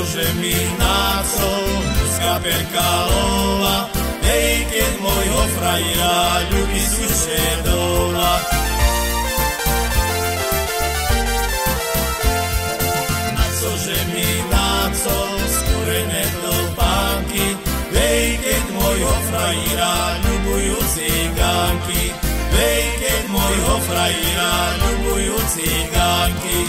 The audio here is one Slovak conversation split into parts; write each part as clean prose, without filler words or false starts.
že mi nácol mužská perkalova, hej, keď môjho frajera ľubí suše dola. Na cože mi nácol skúrené topánky, hej, keď môjho frajera ľubujú cigánky, hej, keď môjho frajera ľubujú cigánky.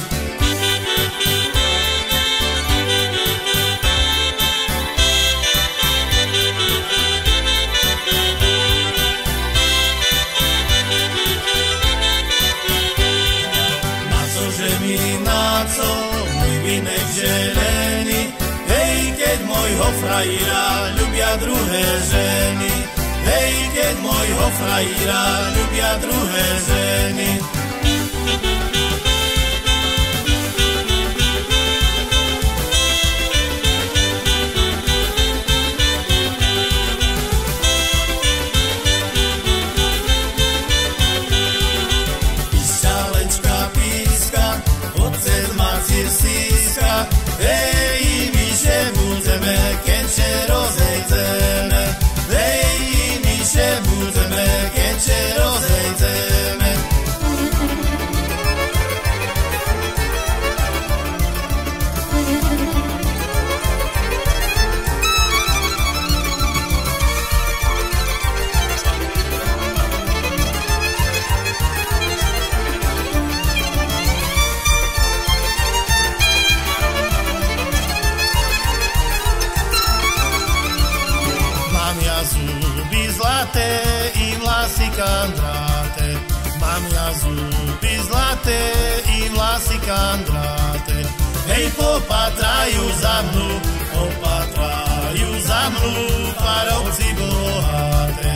Môj vinek želený, hej, keď môjho frajera ľubia druhé ženy, hej, keď môjho frajera ľubia druhé ženy. Hej, my že budeme, keď še rozejdeme. Hej, my že budeme, keď še rozejdeme. Zuby zlaté i vlasy kandráte, mám ja zuby zlaté i vlasy kandráte. Hej, popatrajú za mnou, parobci boháte.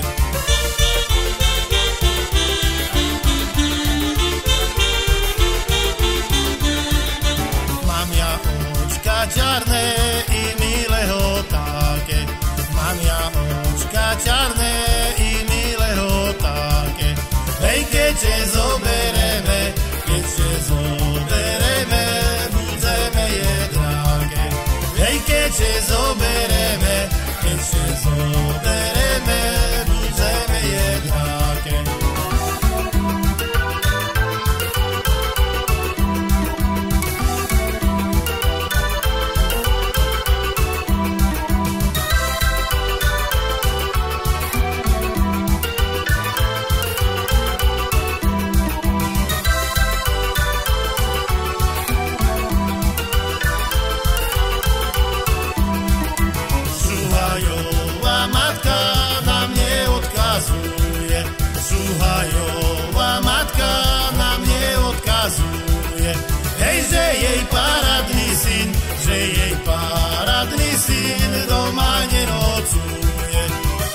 Mám ja očka čarné i milého také, mám ja očka čarné i milého také. Hej, keďže zobereme, budeme je dráge. Hej, keďže zobereme, budeme je dráge. Šuhajová matka na mne odkazuje, hej, že jej paradný syn doma nenocuje.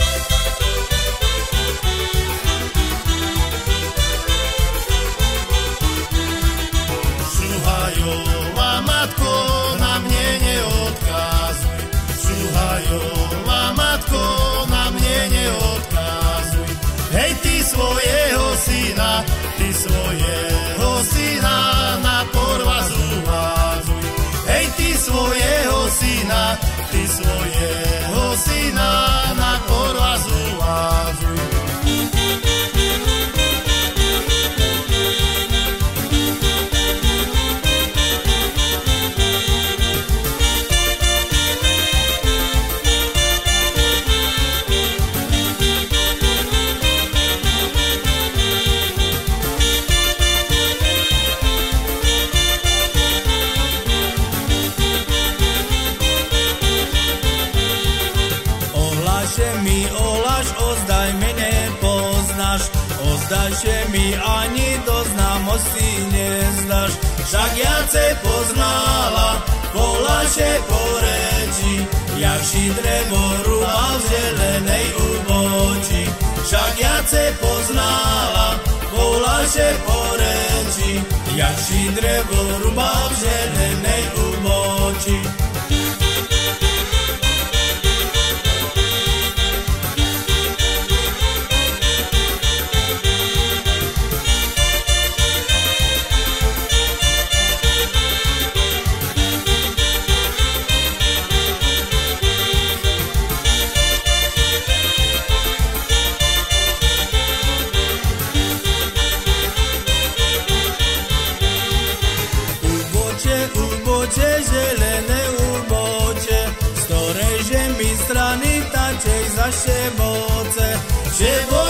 Šuhajová matko na mne neodkazuj, Šuhajová matko na mne neodkazuj. Hej, ty svojho syna na porvazu házuj. Hej, ty svojho syna na porvazu házuj. Ozdajše mi ani do známosti nezdáš, však ja ce poznala, volaše po reči, jak si drevo rúbal v zelenej uboči. Však ja ce poznala, volaše po reči, jak si drevo rúbal v zelenej uboči. vaše moce, že